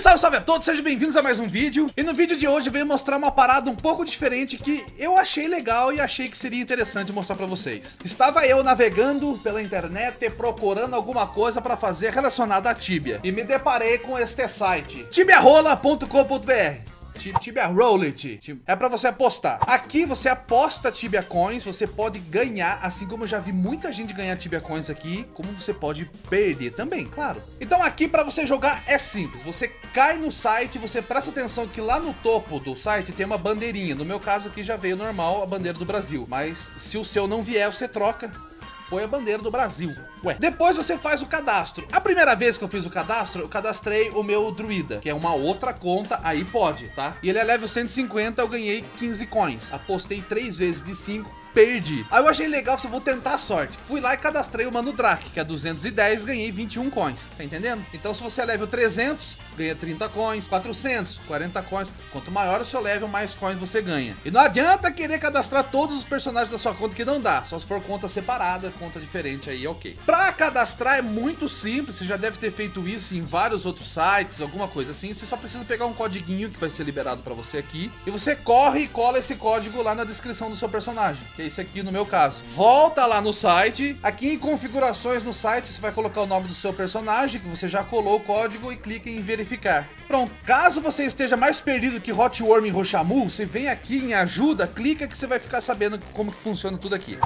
salve, salve a todos, sejam bem-vindos a mais um vídeo. E no vídeo de hoje eu venho mostrar uma parada um pouco diferente que eu achei legal e achei que seria interessante mostrar pra vocês. Estava eu navegando pela internet procurando alguma coisa pra fazer relacionada a Tibia e me deparei com este site, tibiarola.com.br. Tibia Roulette. É pra você apostar. Aqui você aposta Tibia Coins, você pode ganhar, assim como eu já vi muita gente ganhar Tibia Coins aqui, como você pode perder também, claro. Então aqui pra você jogar é simples, você cai no site, você presta atenção que lá no topo do site tem uma bandeirinha. No meu caso aqui já veio normal a bandeira do Brasil, mas se o seu não vier, você troca. Põe a bandeira do Brasil. Ué, depois você faz o cadastro. A primeira vez que eu fiz o cadastro, eu cadastrei o meu druida, que é uma outra conta, aí pode, tá? E ele é level 150, eu ganhei 15 coins. Apostei 3 vezes de 5, perdi. Aí eu achei legal, se eu vou tentar a sorte. Fui lá e cadastrei o Mano Drake, que é 210, ganhei 21 coins. Tá entendendo? Então se você é level 300, ganha 30 coins. 400, 40 coins. Quanto maior o seu level, mais coins você ganha. E não adianta querer cadastrar todos os personagens da sua conta, que não dá. Só se for conta separada, conta diferente aí, ok. Pra cadastrar é muito simples, você já deve ter feito isso em vários outros sites, alguma coisa assim. Você só precisa pegar um codiguinho que vai ser liberado pra você aqui. E você corre e cola esse código lá na descrição do seu personagem, que é esse aqui no meu caso. Volta lá no site, aqui em configurações no site, você vai colocar o nome do seu personagem, que você já colou o código, e clica em verificar. Pronto, caso você esteja mais perdido que Hotworm e Rochamu, você vem aqui em ajuda, clica que você vai ficar sabendo como que funciona tudo aqui.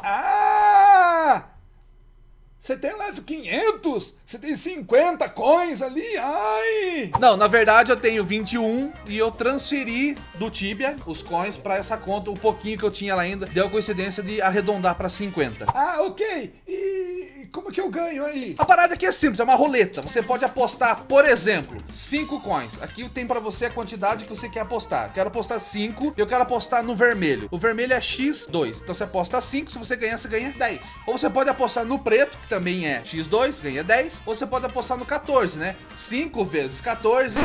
Você tem level 500? Você tem 50 coins ali? Ai! Não, na verdade eu tenho 21 e eu transferi do Tibia os coins pra essa conta. O pouquinho que eu tinha lá ainda deu a coincidência de arredondar pra 50. Ah, ok. E como que eu ganho aí? A parada aqui é simples, é uma roleta. Você pode apostar, por exemplo, 5 coins. Aqui tem pra você a quantidade que você quer apostar. Quero apostar 5 e eu quero apostar no vermelho. O vermelho é X2. Então você aposta 5, se você ganhar, você ganha 10. Ou você pode apostar no preto, que também é X2, ganha 10. Ou você pode apostar no 14, né? 5 vezes 14...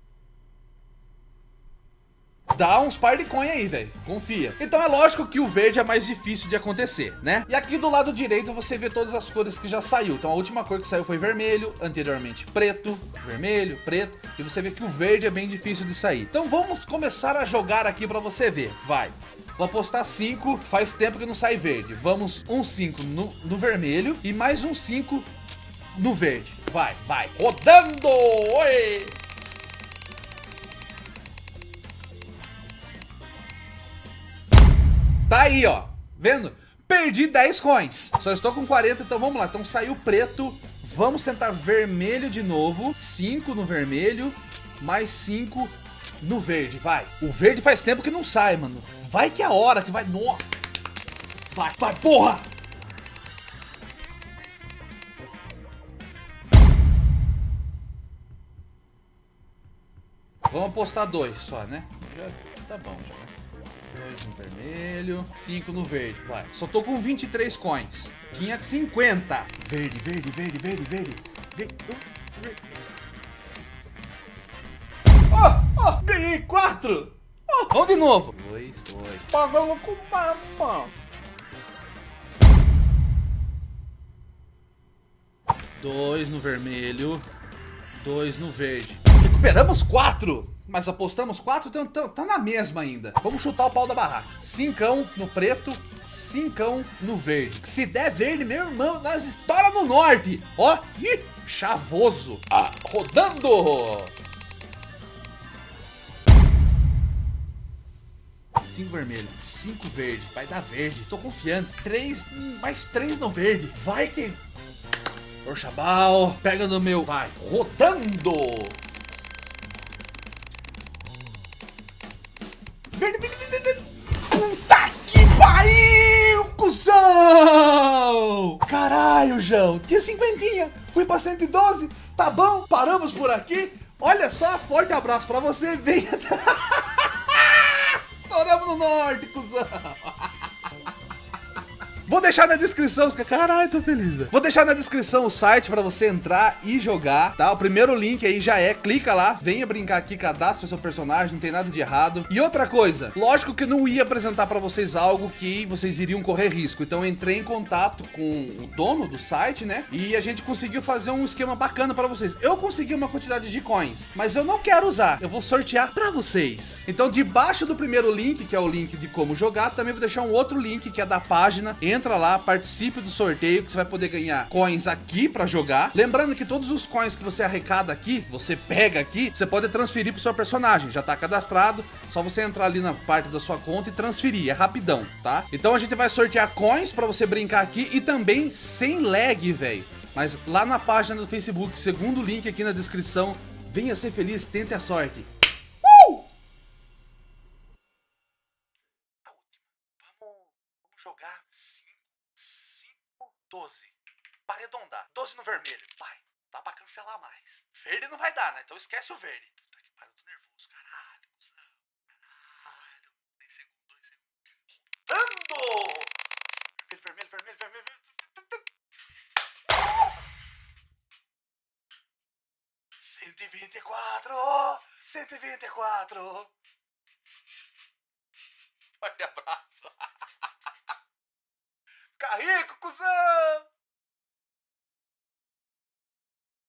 dá uns par de coin aí, velho. Confia. Então é lógico que o verde é mais difícil de acontecer, né? E aqui do lado direito você vê todas as cores que já saiu. Então a última cor que saiu foi vermelho, anteriormente preto, vermelho, preto. E você vê que o verde é bem difícil de sair. Então vamos começar a jogar aqui pra você ver. Vai. Vou apostar 5, faz tempo que não sai verde. Vamos um 5 no vermelho e mais um 5 no verde. Vai, vai. Rodando! Oi! Tá aí, ó. Vendo? Perdi 10 coins. Só estou com 40, então vamos lá. Então saiu preto. Vamos tentar vermelho de novo. 5 no vermelho. Mais 5 no verde. Vai. O verde faz tempo que não sai, mano. Vai que é a hora que vai. Nossa. Vai, vai, porra. Vamos apostar 2 só, né? Já tá bom, já, né? 2 no vermelho, 5 no verde, vai. Só tô com 23 coins. Tinha 50. Verde, verde, verde, verde, verde. Verde. Oh, oh, ganhei 4. Oh, vamos de novo. 2, 2. Pagando com mama. 2 no vermelho, 2 no verde. Recuperamos 4. Mas apostamos 4, então tá na mesma ainda. Vamos chutar o pau da barraca. 5 no preto, 5 no verde. Se der verde, meu irmão, nós estoura no norte. Ó, ih, chavoso. Ah, rodando. 5 vermelho, 5 verde. Vai dar verde, tô confiante. 3, mais 3 no verde. Vai que... Orchabal, pega no meu... Vai, rodando. Verde, verde, verde, verde. Puta que pariu, cuzão! Caralho, João. Tinha 50, fui pra 112. Tá bom, paramos por aqui. Olha só, forte abraço pra você. Venha. Estouramos no norte, cuzão. Vou deixar na descrição, caralho, tô feliz, velho. Vou deixar na descrição o site pra você entrar e jogar, tá? O primeiro link aí já é, clica lá, venha brincar aqui, cadastra seu personagem, não tem nada de errado. E outra coisa, lógico que eu não ia apresentar pra vocês algo que vocês iriam correr risco, então eu entrei em contato com o dono do site, né? E a gente conseguiu fazer um esquema bacana pra vocês. Eu consegui uma quantidade de coins, mas eu não quero usar, eu vou sortear pra vocês. Então debaixo do primeiro link, que é o link de como jogar, também vou deixar um outro link que é da página. Entra lá, participe do sorteio, que você vai poder ganhar coins aqui pra jogar. Lembrando que todos os coins que você arrecada aqui, você pega aqui, você pode transferir pro seu personagem. Já tá cadastrado, só você entrar ali na parte da sua conta e transferir, é rapidão, tá? Então a gente vai sortear coins pra você brincar aqui e também sem lag, velho. Mas lá na página do Facebook, segundo link aqui na descrição, venha ser feliz, tente a sorte. Vamos jogar 12. Pra arredondar. 12 no vermelho. Vai. Dá pra cancelar mais. Verde não vai dar, né? Então esquece o verde. Puta que pariu, eu tô nervoso. Caralho, cuzão. Caralho. 3 segundos, 2 segundos. Rodando! Vermelho, vermelho, vermelho, vermelho. 124! 124! Forte abraço! Fica rico, cuzão!